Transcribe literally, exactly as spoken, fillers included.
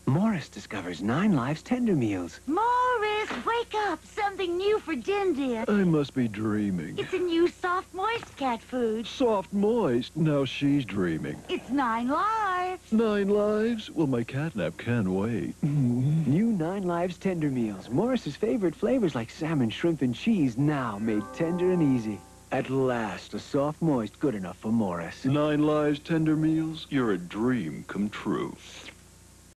Morris discovers Nine Lives Tender Meals. Morris, wake up! Something new for Din Din. I must be dreaming. It's a new soft, moist cat food. Soft, moist. Now she's dreaming. It's Nine Lives. Nine lives? Well, my catnap can wait. New Nine Lives Tender Meals. Morris's favorite flavors like salmon, shrimp, and cheese now made tender and easy. At last, a soft, moist good enough for Morris. Nine lives tender meals? You're a dream come true.